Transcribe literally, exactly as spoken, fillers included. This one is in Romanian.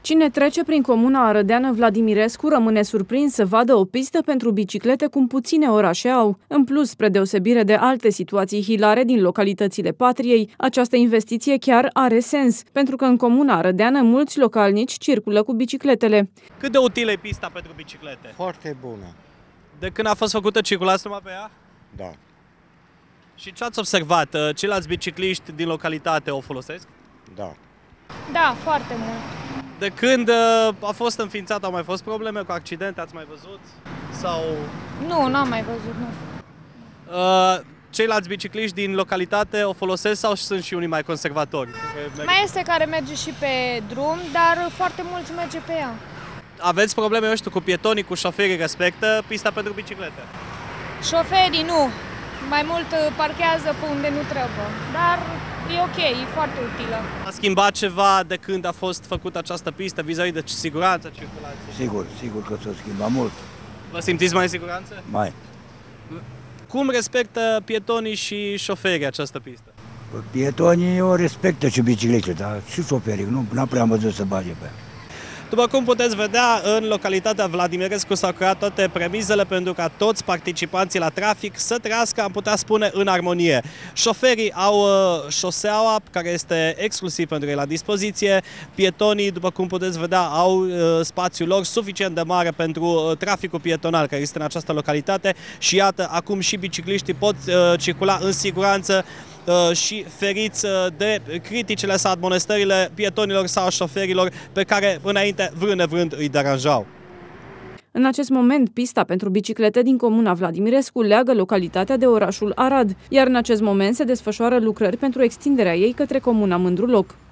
Cine trece prin comuna arădeană Vladimirescu rămâne surprins să vadă o pistă pentru biciclete cum puține orașe au. În plus, spre deosebire de alte situații hilare din localitățile Patriei, această investiție chiar are sens, pentru că în comuna arădeană mulți localnici circulă cu bicicletele. Cât de utilă e pista pentru biciclete? Foarte bună. De când a fost făcută, circulați numai pe ea? Da. Și ce ați observat? Ceilalți bicicliști din localitate o folosesc? Da. Da, foarte mult. De când a fost înființat, au mai fost probleme cu accidente, ați mai văzut? Sau... Nu, n-am mai văzut, nu. Ceilalți bicicliști din localitate o folosesc sau sunt și unii mai conservatori? Mai este care merge și pe drum, dar foarte mulți merge pe ea. Aveți probleme, eu știu, cu pietonii, cu șoferii, respectă pista pentru biciclete? Șoferii nu. Mai mult parchează pe unde nu trebuie, dar e ok, e foarte utilă. A schimbat ceva de când a fost făcută această pistă vis-a-vis de siguranța circulației? Sigur, sigur că s-a schimbat mult. Vă simțiți mai în siguranță? Mai. Cum respectă pietonii și șoferii această pistă? Pietonii o respectă și biciclete, dar și șoferii, nu n-am prea văzut să bage pe. După cum puteți vedea, în localitatea Vladimirescu s-au creat toate premizele pentru ca toți participanții la trafic să trăiască, am putea spune, în armonie. Șoferii au șoseaua, care este exclusiv pentru ei la dispoziție. Pietonii, după cum puteți vedea, au spațiul lor suficient de mare pentru traficul pietonal care este în această localitate. Și iată, acum și bicicliștii pot circula în siguranță și feriți de criticile sau admonestările pietonilor sau șoferilor pe care înainte, vrând nevrând, îi deranjau. În acest moment, pista pentru biciclete din comuna Vladimirescu leagă localitatea de orașul Arad, iar în acest moment se desfășoară lucrări pentru extinderea ei către comuna Mândru Loc.